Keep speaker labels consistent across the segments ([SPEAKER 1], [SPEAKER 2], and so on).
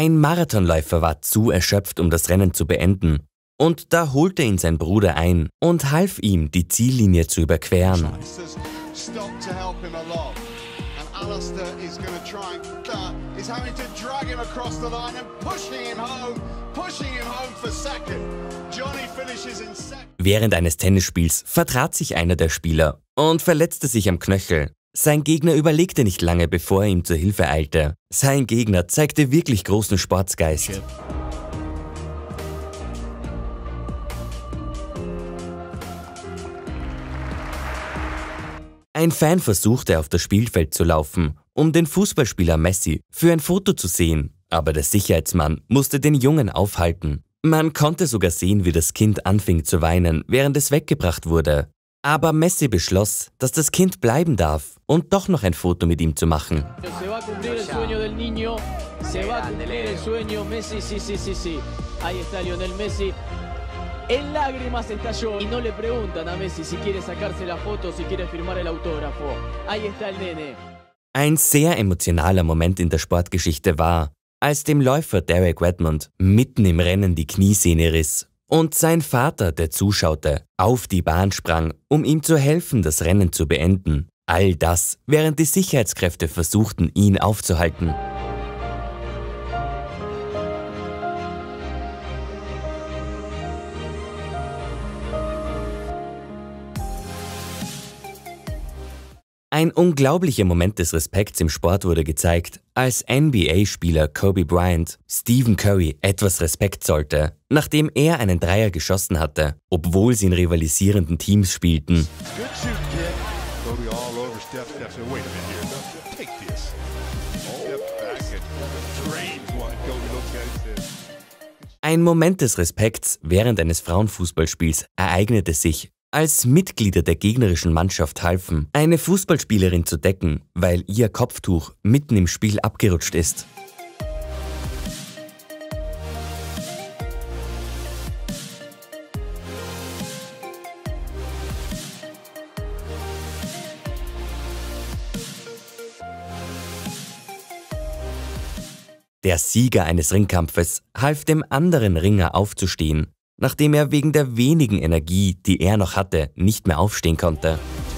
[SPEAKER 1] Ein Marathonläufer war zu erschöpft, um das Rennen zu beenden. Und da holte ihn sein Bruder ein und half ihm, die Ziellinie zu überqueren. Während eines Tennisspiels vertrat sich einer der Spieler und verletzte sich am Knöchel. Sein Gegner überlegte nicht lange, bevor er ihm zur Hilfe eilte. Sein Gegner zeigte wirklich großen Sportsgeist. Ein Fan versuchte, auf das Spielfeld zu laufen, um den Fußballspieler Messi für ein Foto zu sehen, aber der Sicherheitsmann musste den Jungen aufhalten. Man konnte sogar sehen, wie das Kind anfing zu weinen, während es weggebracht wurde. Aber Messi beschloss, dass das Kind bleiben darf und doch noch ein Foto mit ihm zu machen.
[SPEAKER 2] En lágrimas estalló y no le preguntan a Messi si quiere sacarse la foto, si quiere firmar el autógrafo. Ahí está el nene.
[SPEAKER 1] Ein sehr emotionaler Moment in der Sportgeschichte war, als dem Läufer Derek Redmond mitten im Rennen die Kniesehne riss und sein Vater, der zuschaute, auf die Bahn sprang, um ihm zu helfen, das Rennen zu beenden. All das, während die Sicherheitskräfte versuchten, ihn aufzuhalten. Ein unglaublicher Moment des Respekts im Sport wurde gezeigt, als NBA-Spieler Kobe Bryant Stephen Curry etwas Respekt zollte, nachdem er einen Dreier geschossen hatte, obwohl sie in rivalisierenden Teams spielten. Ein Moment des Respekts während eines Frauenfußballspiels ereignete sich, als Mitglieder der gegnerischen Mannschaft halfen, eine Fußballspielerin zu decken, weil ihr Kopftuch mitten im Spiel abgerutscht ist. Der Sieger eines Ringkampfes half dem anderen Ringer aufzustehen, nachdem er wegen der wenigen Energie, die er noch hatte, nicht mehr aufstehen konnte.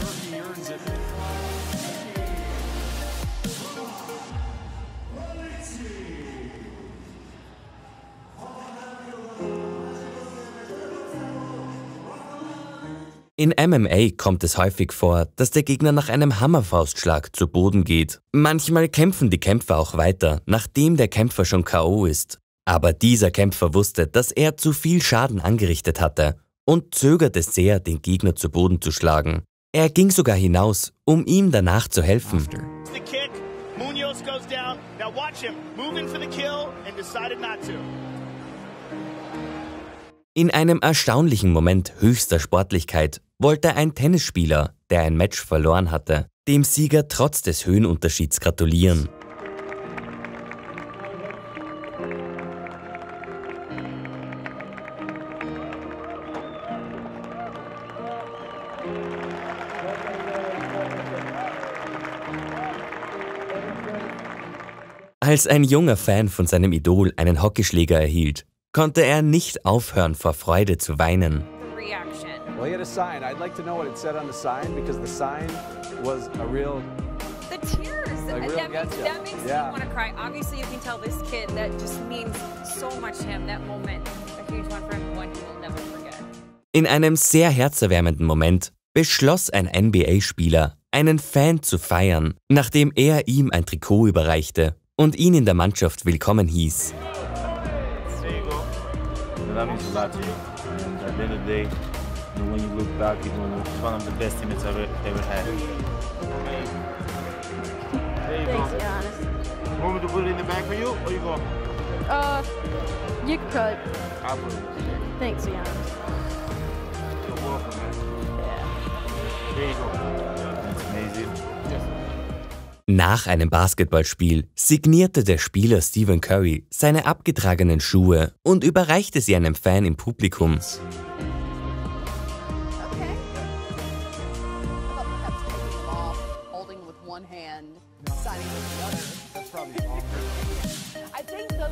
[SPEAKER 1] In MMA kommt es häufig vor, dass der Gegner nach einem Hammerfaustschlag zu Boden geht. Manchmal kämpfen die Kämpfer auch weiter, nachdem der Kämpfer schon K.O. ist. Aber dieser Kämpfer wusste, dass er zu viel Schaden angerichtet hatte und zögerte sehr, den Gegner zu Boden zu schlagen. Er ging sogar hinaus, um ihm danach zu helfen. In einem erstaunlichen Moment höchster Sportlichkeit wollte ein Tennisspieler, der ein Match verloren hatte, dem Sieger trotz des Höhenunterschieds gratulieren. Als ein junger Fan von seinem Idol einen Hockeyschläger erhielt, konnte er nicht aufhören, vor Freude zu weinen.
[SPEAKER 3] Well, he had a sign. I'd like to know what it said on the sign because the sign was a real.
[SPEAKER 4] The tears. That makes me want to cry. Obviously, you can tell this kid that just means so much to him. That moment, a huge one for him, one he will never forget.
[SPEAKER 1] In einem sehr herzerwärmenden Moment beschloss ein NBA-Spieler, einen Fan zu feiern, nachdem er ihm ein Trikot überreichte und ihn in der Mannschaft willkommen hieß.
[SPEAKER 5] When you look back, it's one of the best teammates I've ever had.
[SPEAKER 6] Thanks, Giannis.
[SPEAKER 5] Want me to put it in the bag for you, or you go?
[SPEAKER 6] You can cut.
[SPEAKER 5] I'll put it.
[SPEAKER 6] Thanks, Giannis.
[SPEAKER 5] You're welcome, man. Yeah. There you go. That's amazing.
[SPEAKER 1] Nach einem Basketballspiel signierte der Spieler Stephen Curry seine abgetragenen Schuhe und überreichte sie einem Fan im Publikum.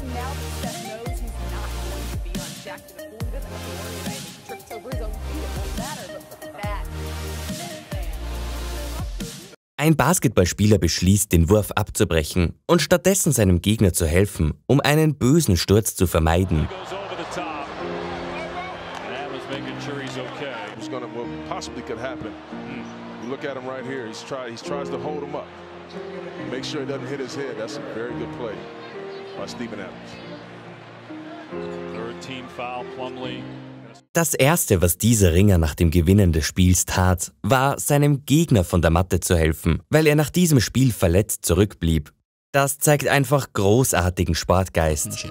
[SPEAKER 1] Ein Basketballspieler beschließt, den Wurf abzubrechen und stattdessen seinem Gegner zu helfen, um einen bösen Sturz zu vermeiden. Das Erste, was dieser Ringer nach dem Gewinnen des Spiels tat, war, seinem Gegner von der Matte zu helfen, weil er nach diesem Spiel verletzt zurückblieb. Das zeigt einfach großartigen Sportgeist.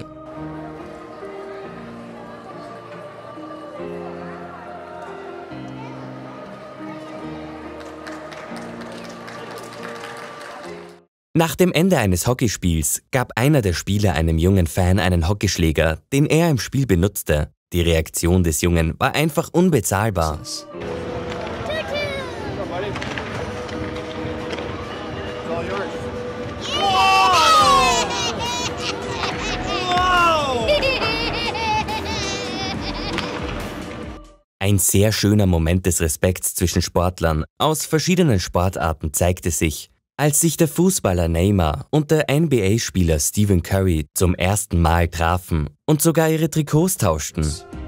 [SPEAKER 1] Nach dem Ende eines Hockeyspiels gab einer der Spieler einem jungen Fan einen Hockeyschläger, den er im Spiel benutzte. Die Reaktion des Jungen war einfach unbezahlbar. Ein sehr schöner Moment des Respekts zwischen Sportlern aus verschiedenen Sportarten zeigte sich, als sich der Fußballer Neymar und der NBA-Spieler Stephen Curry zum ersten Mal trafen und sogar ihre Trikots tauschten.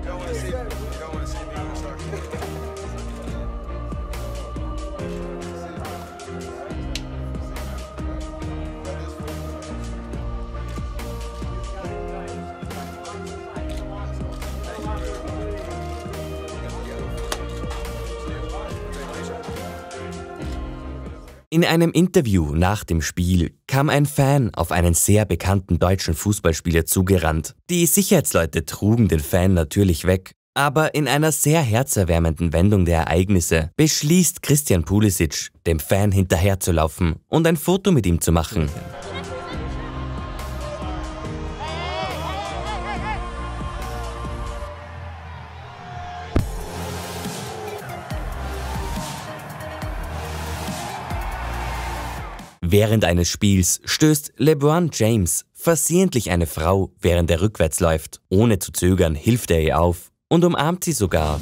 [SPEAKER 1] In einem Interview nach dem Spiel kam ein Fan auf einen sehr bekannten deutschen Fußballspieler zugerannt. Die Sicherheitsleute trugen den Fan natürlich weg, aber in einer sehr herzerwärmenden Wendung der Ereignisse beschließt Christian Pulisic, dem Fan hinterherzulaufen und ein Foto mit ihm zu machen. Während eines Spiels stößt LeBron James versehentlich eine Frau, während er rückwärts läuft. Ohne zu zögern hilft er ihr auf und umarmt sie sogar.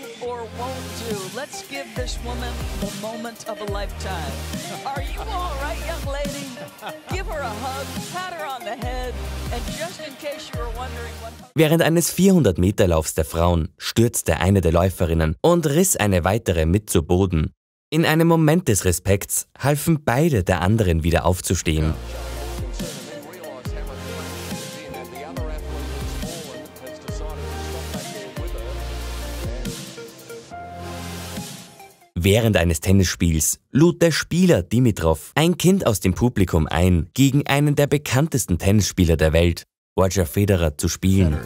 [SPEAKER 1] Während eines 400-Meter-Laufs der Frauen stürzte eine der Läuferinnen und riss eine weitere mit zu Boden. In einem Moment des Respekts halfen beide der anderen wieder aufzustehen. Während eines Tennisspiels lud der Spieler Dimitrov ein Kind aus dem Publikum ein, gegen einen der bekanntesten Tennisspieler der Welt, Roger Federer, zu spielen.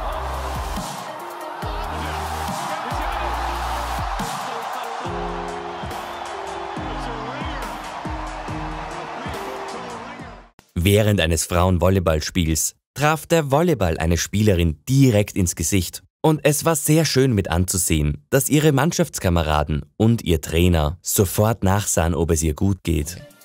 [SPEAKER 1] Während eines Frauen-Volleyballspiels traf der Volleyball eine Spielerin direkt ins Gesicht. Und es war sehr schön mit anzusehen, dass ihre Mannschaftskameraden und ihr Trainer sofort nachsahen, ob es ihr gut geht.